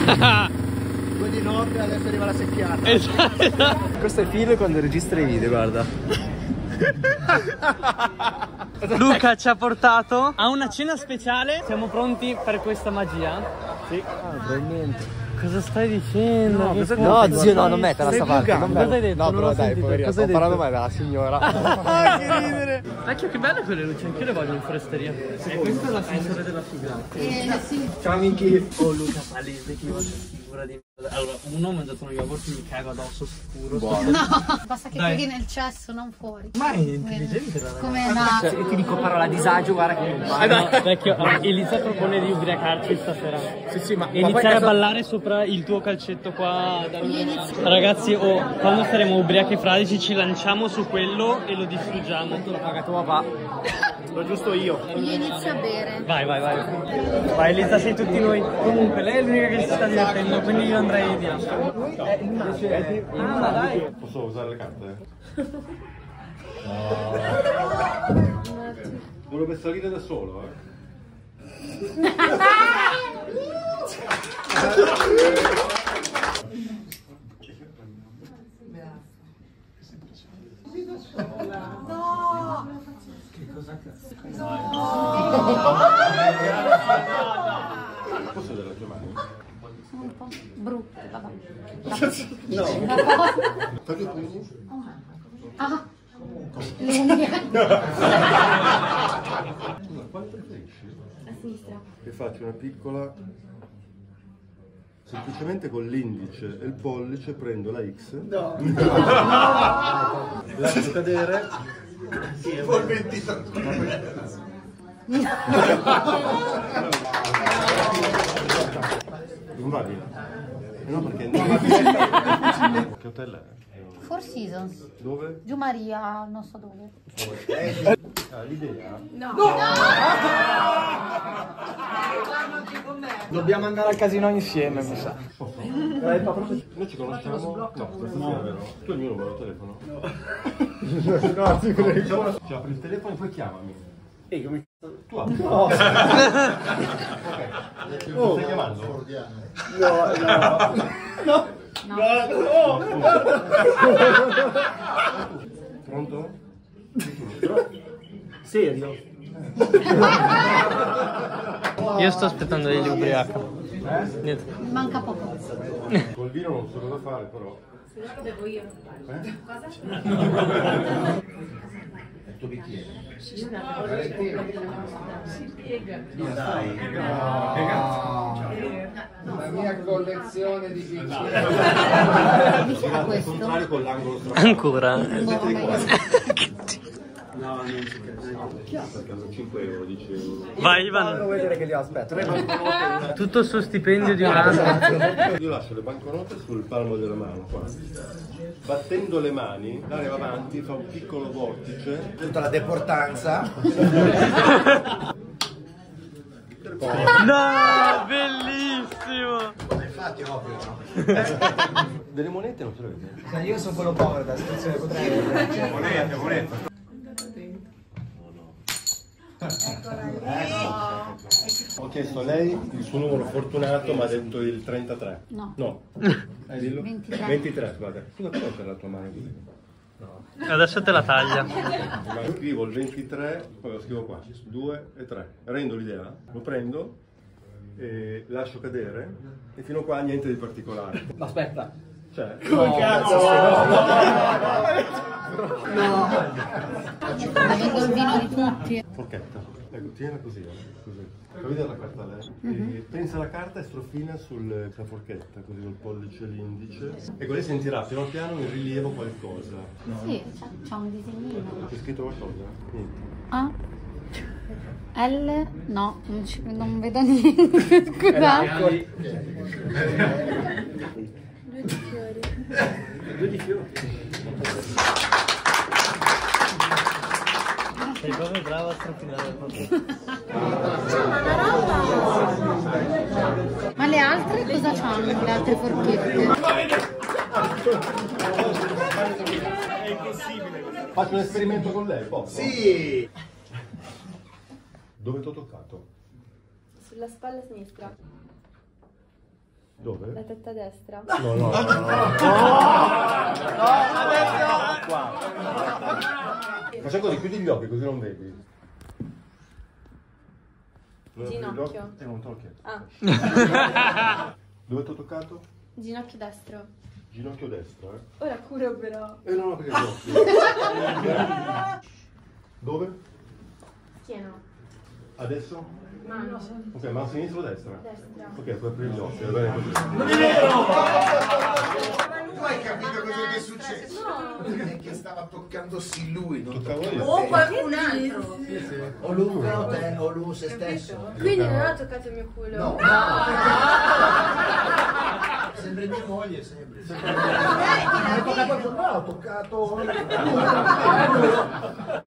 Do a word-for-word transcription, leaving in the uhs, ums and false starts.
Due di notte adesso arriva la secchiata. Esatto. Questo è il film quando registra i video, guarda. Luca ci ha portato a una cena speciale. Siamo pronti per questa magia? Sì. Ah, probabilmente. Cosa stai dicendo? No, cosa no zio, no, non mettela sta parte. Non cosa hai detto? No, non però dai, poverina, sto parlando male della signora. Ah, che ridere. Vecchio, che belle quelle luci, anche io le voglio in foresteria. E questa è l'ascensore della figa. Eh, sì. Ciao amici. Oh Luca, palese che io faccio figura di... Allora, uno ha mangiato uno yogurt, mi cago addosso sicuro. No, basta che caghi nel cesso, non fuori. Ma è intelligente la ragazza. Come no? Cioè, ti dico parola disagio, guarda che... Ah, no, vecchio, allora, Elisa propone di ubriacarci stasera. Sì, sì, ma... E iniziare a ballare sopra il tuo calcetto qua. Da... inizio... Ragazzi, oh, quando saremo ubriachi e fradici ci lanciamo su quello e lo distruggiamo. Lo paga tuo papà. L'ho giusto io. Io inizio a bere. Vai, vai, vai. Vai Elisa, sei tutti noi. Comunque, lei è l'unica che si sta divertendo, quindi io andrei di là. Ah, dai. Posso usare le carte? Dovrebbe salire da solo, eh. No! Che cosa cazzo? Posso delle tue mani? Sono un po' brutte, vabbè. No. Fagli tu. Ah, le unghie. Scusa, quale preferisci? A sinistra. Che faccio una piccola... Semplicemente con l'indice e il pollice prendo la X. No. Lascio cadere. Sì, è poi ventitré. Non va via. No, perché non... Che hotel è? Four Seasons. Dove? Giù Maria, non so dove. Ah, l'idea? No. No. Dobbiamo andare al casino insieme, mi sa. Noi ci conosciamo? No, questa sera, vero? Tu hai il mio numero di telefono? No. No, ti prego. Ci apri il telefono e poi chiamami. Ehi, come... Tu apri? No. Ok. Mi stai chiamando? No, no. No. No. Pronto? Serio? Io sto aspettando degli ubriaca. Niente. Mi manca poco. Col vino non so cosa fare, però. Bevo io. Eh? Cosa? Il tuo bicchiere. Si spiega. Dai. La mia collezione di bicchieri. Mi sa Al questo? contrario con l'angolo strano. Ancora? No, non ci credo. cinque euro, dieci euro. Vai Non Ivan. vuoi vedere che li aspetto. Tutto il suo stipendio di un anno. Io lascio le banconote sul palmo della mano qua. Battendo le mani, l'aria va avanti, fa un piccolo vortice. Tutta la deportanza. No, bellissimo. Infatti, ovvio, no? Delle monete non ce le vedi? Io sono quello povero da situazione, potrei... Monete, monete. Ho chiesto a lei il suo numero fortunato, ma ha detto il trentatré. No. No. Eh, dillo. ventitré. ventitré, guarda. Scusa, come c'è la tua mano così? Adesso te la taglia. Ma scrivo il ventitré, poi lo scrivo qua, due e tre. Rendo l'idea, lo prendo e lascio cadere e fino a qua niente di particolare. Aspetta. Cioè, Come cazzo? No. Avendo il vino di tutti. forchetta. Ecco, tienila così, eh, così. Fa vedere la carta a lei. Mm-hmm. E pensa alla carta e strofina sulla forchetta, così col pollice e l'indice. Ecco, lei sentirà piano piano in rilievo qualcosa. Sì, c'è un disegnino. C'è scritto qualcosa? Niente. A? L? No, non, ci, non vedo niente. Scusate. Due di fiori. Sei proprio brava a strafilare. Ma le altre cosa c'hanno? Le altre forchette? È impossibile. Faccio un esperimento con lei, posso? Sì! Dove ti ho toccato? Sulla spalla sinistra. Dove? La tetta destra. No, no, no. No, adesso! qua. Faccia così, chiudi gli occhi così non vedi. Ginocchio. Eh, non te l'ho chiesto. Ah. Dove ti ho toccato? Ginocchio destro. Ginocchio destro, eh? Ora curo però. Eh no, no, perché no. Dove? Schiena. Adesso? Mano. Ok, ma a sinistra o a destra? Destra. Ok, puoi aprire gli occhi, va bene così. Tu hai capito cosa è successo? No. È che stava toccandosi lui, non Toccavo toccavo io. te. qualcun altro. O lui o te, o lui se stesso. Quindi non ha toccato il mio culo. No. Sempre mia moglie, sempre. sempre. Lei ti Ho toccato, no, ho toccato.